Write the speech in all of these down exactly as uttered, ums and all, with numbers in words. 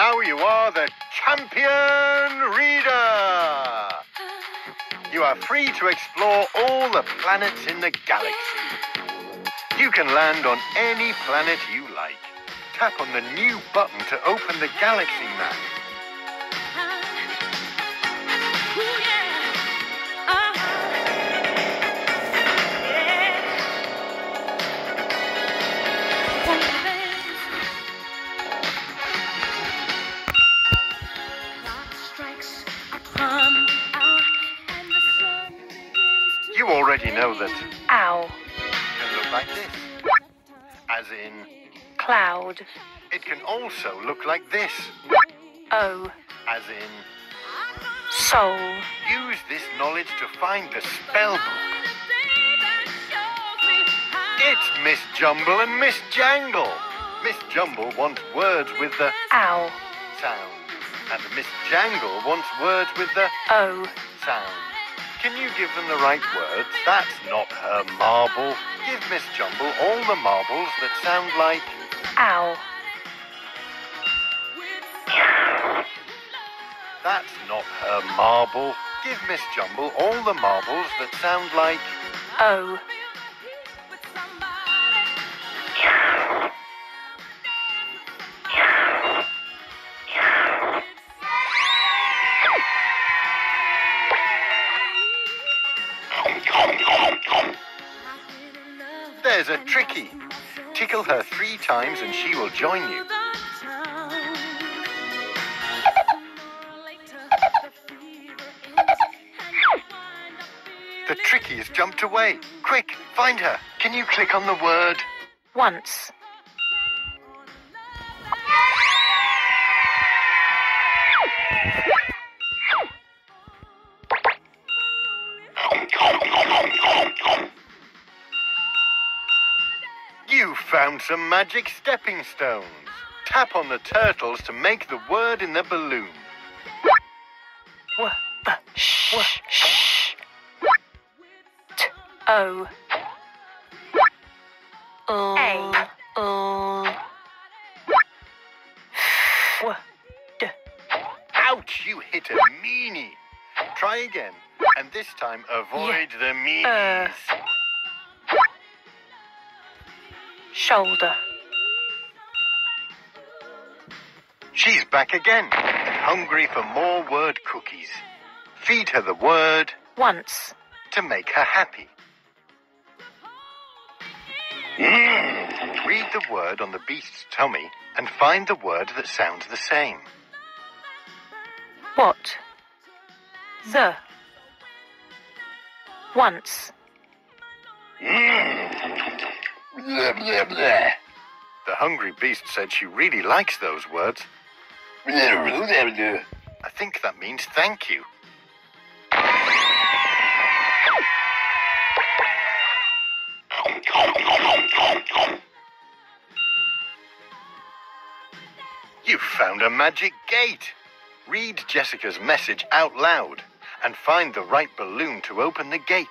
Now you are the champion reader. You are free to explore all the planets in the galaxy. You can land on any planet you like. Tap on the new button to open the galaxy map. You already know that Ow. can look like this, as in Cloud. it can also look like this, O. as in Soul. use this knowledge to find the spell book. It's Miss Jumble and Miss Jangle. Miss Jumble wants words with the Ow. sound, and Miss Jangle wants words with the O. sound. Can you give them the right words? That's not her marble. Give Miss Jumble all the marbles that sound like Ow. That's not her marble. Give Miss Jumble all the marbles that sound like O. There's a Tricky. Tickle her three times and she will join you. The Tricky has jumped away. Quick, find her. Can you click on the word? Once. You found some magic stepping stones. Tap on the turtles to make the word in the balloon. W. B. Sh. W. Sh. T. O. L. A. L. W. D. Ouch, you hit a meanie. Try again, and this time avoid Yeah. the meanies. Uh. Shoulder. She's back again, and hungry for more word cookies. Feed her the word Once. to make her happy. Read the word on the beast's tummy and find the word that sounds the same. What? The. Once. The hungry beast said she really likes those words. I think that means thank you. You found a magic gate. Read Jessica's message out loud and find the right balloon to open the gate.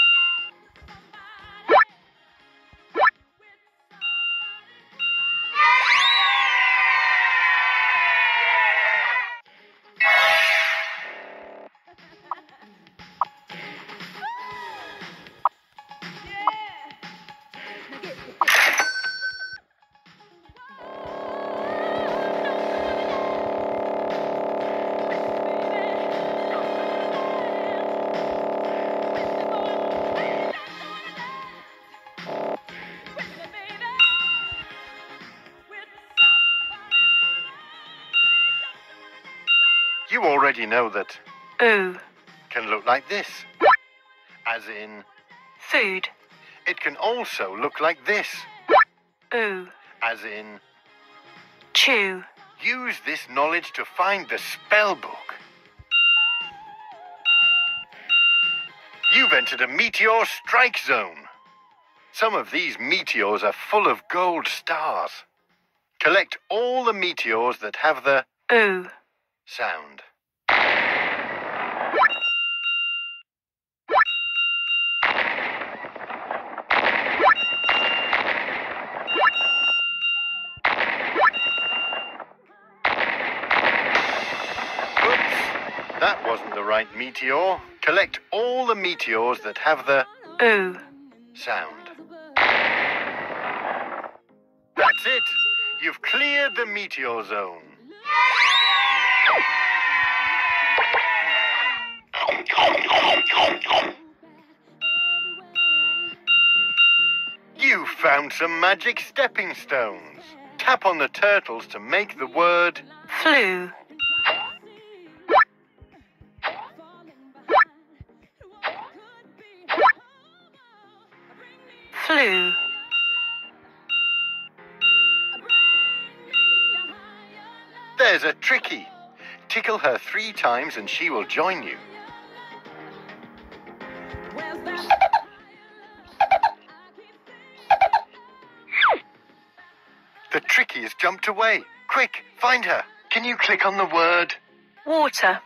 You already know that Oo. can look like this, as in Food. it can also look like this, Oo. as in Chew. use this knowledge to find the spell book. You've entered a meteor strike zone. Some of these meteors are full of gold stars. Collect all the meteors that have the Oo. sound. right meteor. Collect all the meteors that have the oo sound. That's it. You've cleared the meteor zone. You found some magic stepping stones. Tap on the turtles to make the word flew. Flew. There's a Tricky. Tickle her three times and she will join you. The Tricky has jumped away. Quick, find her. Can you click on the word water?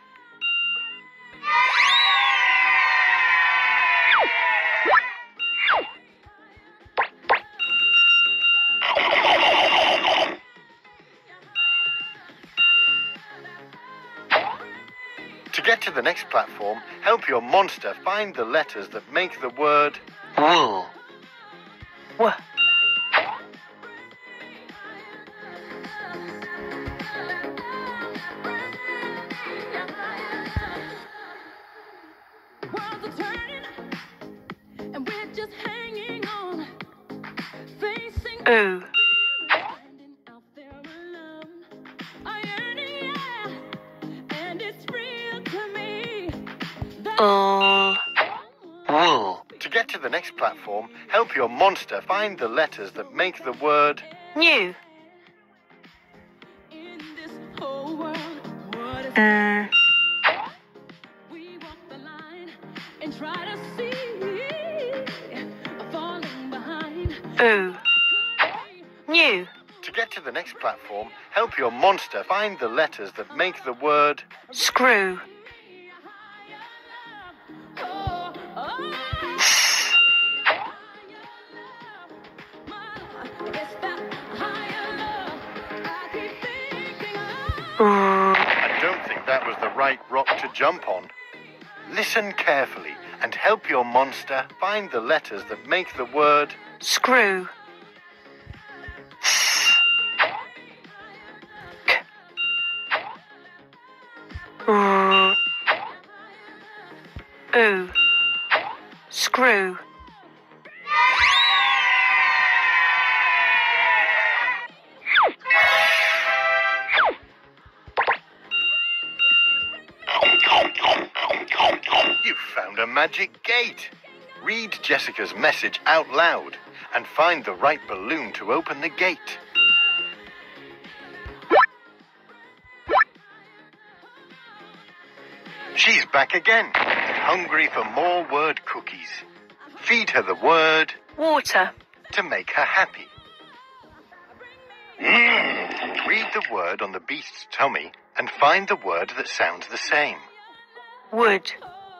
To get to the next platform, help your monster find the letters that make the word wool. W. Oo. All. Wool. To get to the next platform, help your monster find the letters that make the word new. Mm. Oo. New. To get to the next platform, help your monster find the letters that make the word screw. I don't think that was the right rock to jump on. Listen carefully and help your monster find the letters that make the word screw. K. Oo. Screw. You found a magic gate. Read Jessica's message out loud and find the right balloon to open the gate. She's back again and hungry for more word cookies. Feed her the word water to make her happy. Mm. Read the word on the beast's tummy and find the word that sounds the same. Would.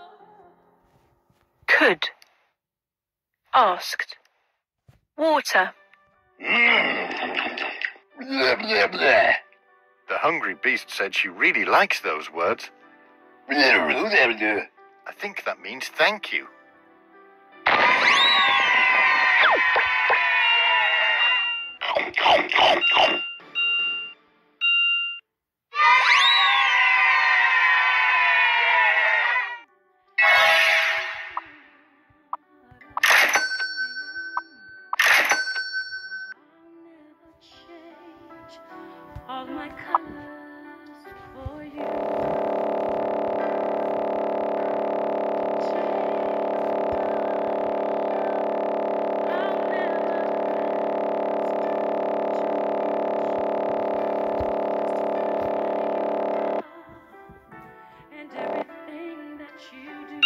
Could. Asked. Water. Mm. Blah, blah, blah. The hungry beast said she really likes those words. I think that means thank you. All my colors for you. And everything that you do,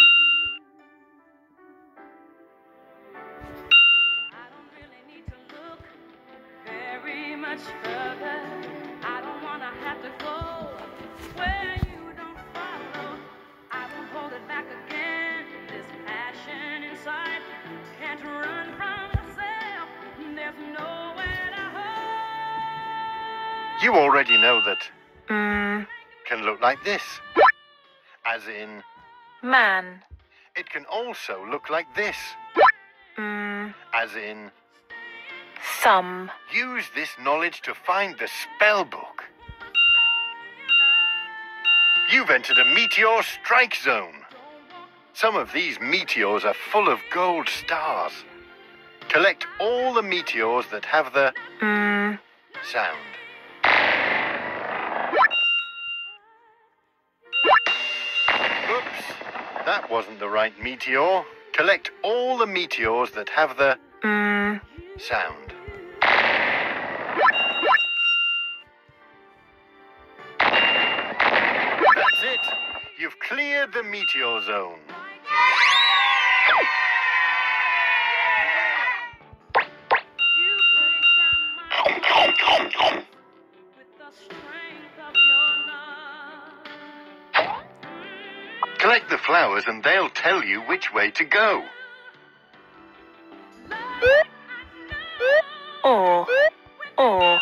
I don't really need to look very much further. I don't wanna have to go where you don't follow. I won't hold it back again. This passion inside can't run from myself. There's nowhere to hide. You already know that Mm. can look like this. As in Man. It can also look like this. Mm. As in, Thumb. use this knowledge to find the spell book. You've entered a meteor strike zone. Some of these meteors are full of gold stars. Collect all the meteors that have the Mm. sound. Oops, that wasn't the right meteor. Collect all the meteors that have the Mm. sound. That's it. You've cleared the meteor zone. Collect the flowers and they'll tell you which way to go. Or. Or.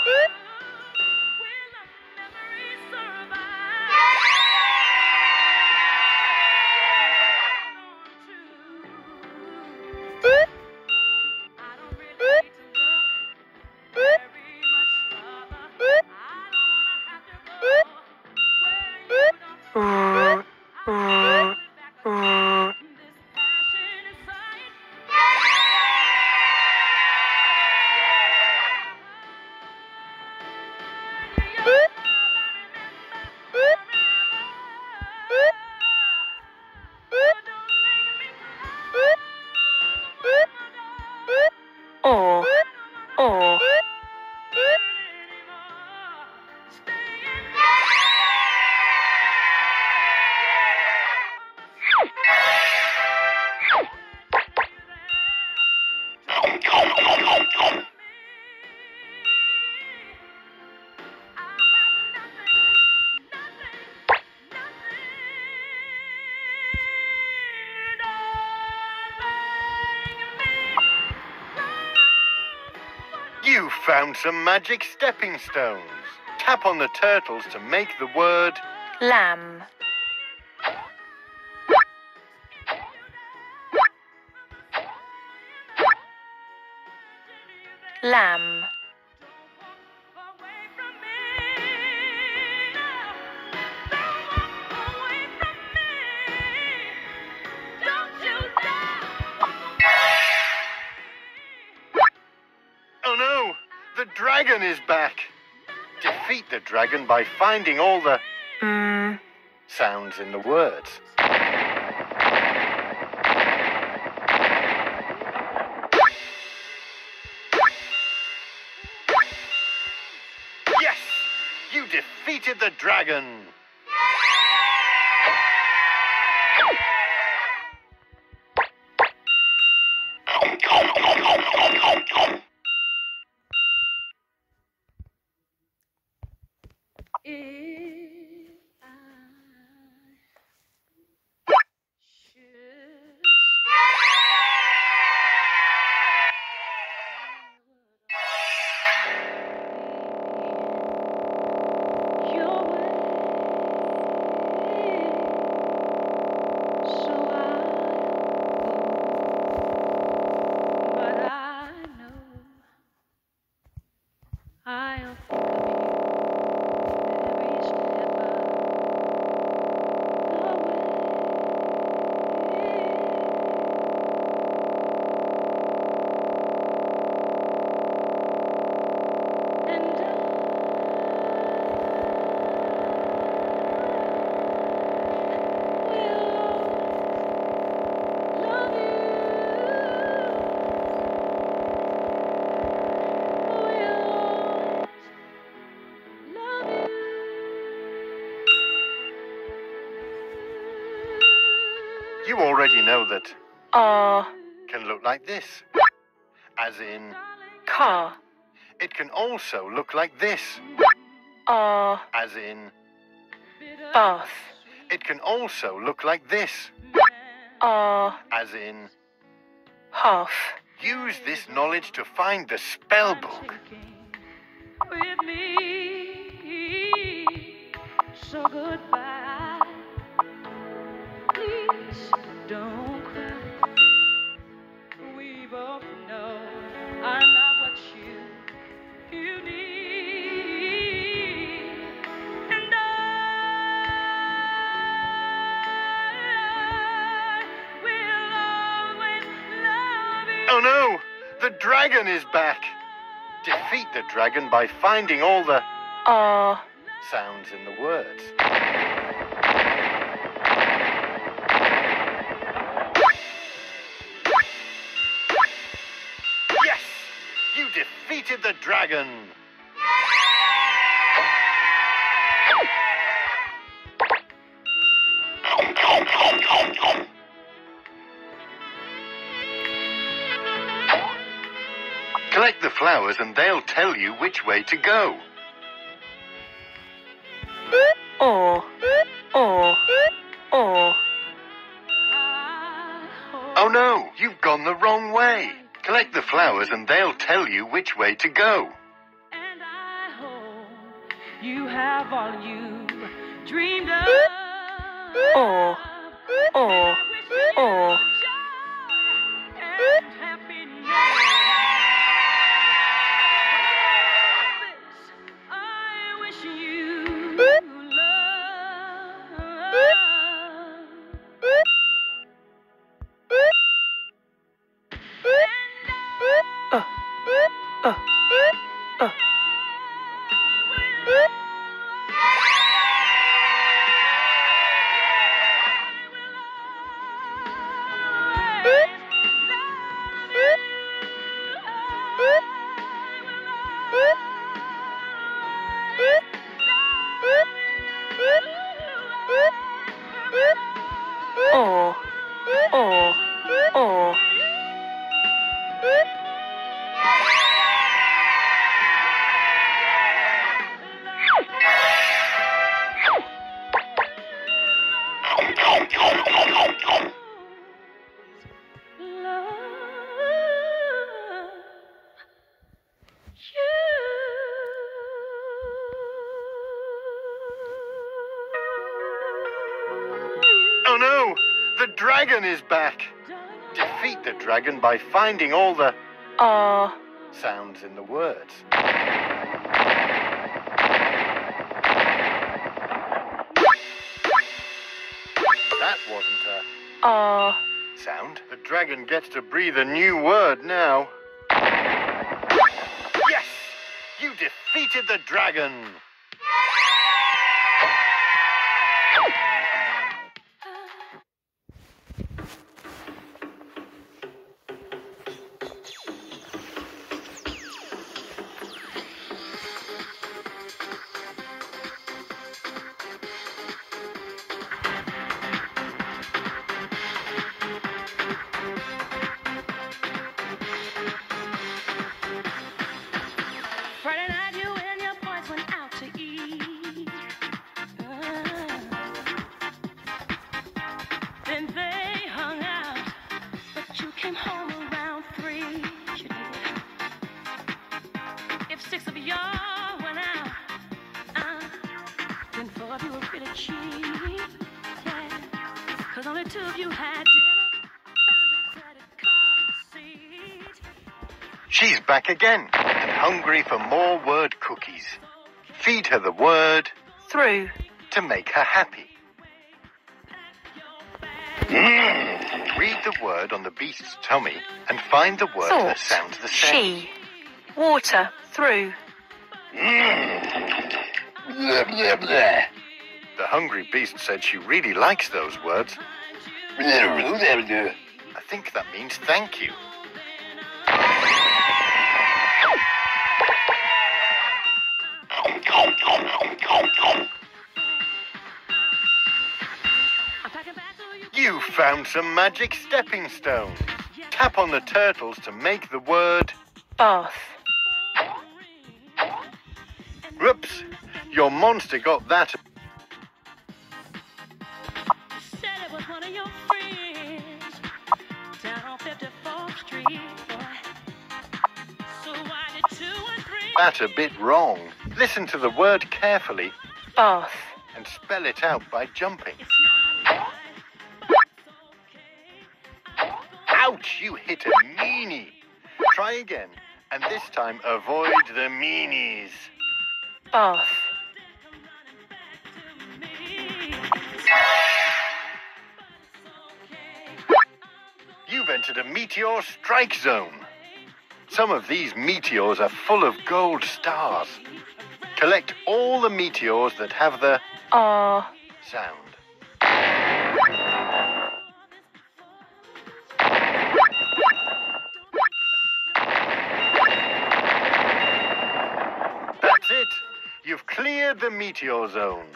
Mm. Mm. Mm. Or. Or. You found some magic stepping stones. Tap on the turtles to make the word Lamb. Lamb. Oh no! The dragon is back! Defeat the dragon by finding all the Mm. sounds in the words. Yes! You defeated the dragon! If I should stay your way, so I'll go. But I know I'll think of you every step of the way. And You already know that R. can look like this. As in, Car. it can also look like this. R. As in, Bath. it can also look like this. R. As in, Half. use this knowledge to find the spell book. with me, so goodbye. Please don't cry. We both know I'm not what you you need, and I will always love you. Oh no! The dragon is back! Defeat the dragon by finding all the R. sounds in the words. Yes! You defeated the dragon! Collect the flowers and they'll tell you which way to go. Or. Or. Or. Oh no, you've gone the wrong way. Collect the flowers and they'll tell you which way to go. And I hope you have all you dreamed of. Or. Or. Or. And happiness. I wish you love. Uh. Uh. Uh. Or. Or. Or. Oh no! The dragon is back! Defeat the dragon by finding all the R. sounds in the words. That wasn't a R. sound. The dragon gets to breathe a new word now. Yes! You defeated the dragon! Friday night, you and your boys went out to eat. Uh, then they hung out, but you came home around three. You did. If six of y'all went out, uh, then four of you were pretty cheap. Yeah, 'cause only two of you had dinner. Found your credit card receipt. She's back again and hungry for more word cookies. Feed her the word Through. to make her happy. Mm. Read the word on the beast's tummy and find the word Thought. that sounds the same. She. Water. Through. Mm. Blah, blah, blah. The hungry beast said she really likes those words. I think that means thank you. You found some magic stepping stones. Tap on the turtles to make the word. Bath. Whoops! Your monster got that. Said it was one of your friends down on fifty-fourth Street, boy. So why did two and three? That a bit wrong. Listen to the word carefully Bath. and spell it out by jumping. It's not right. you hit a meanie. Try again, and this time avoid the meanies. Bath. You've entered a meteor strike zone. Some of these meteors are full of gold stars. Collect all the meteors that have the R. sound. That's it. You've cleared the meteor zone.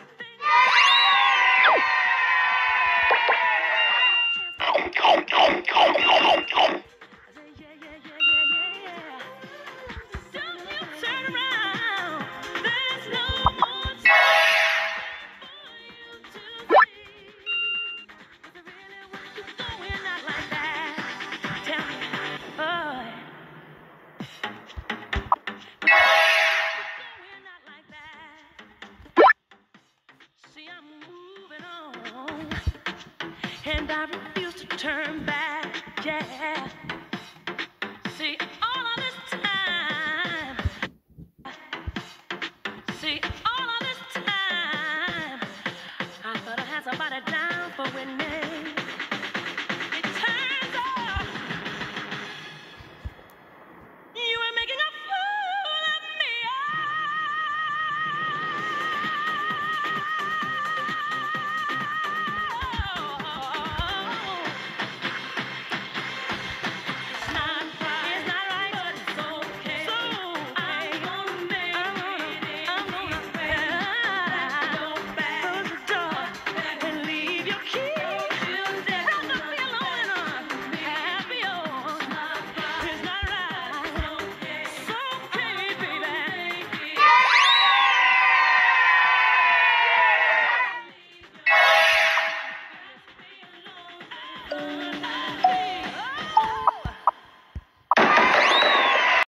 And I refuse to turn back.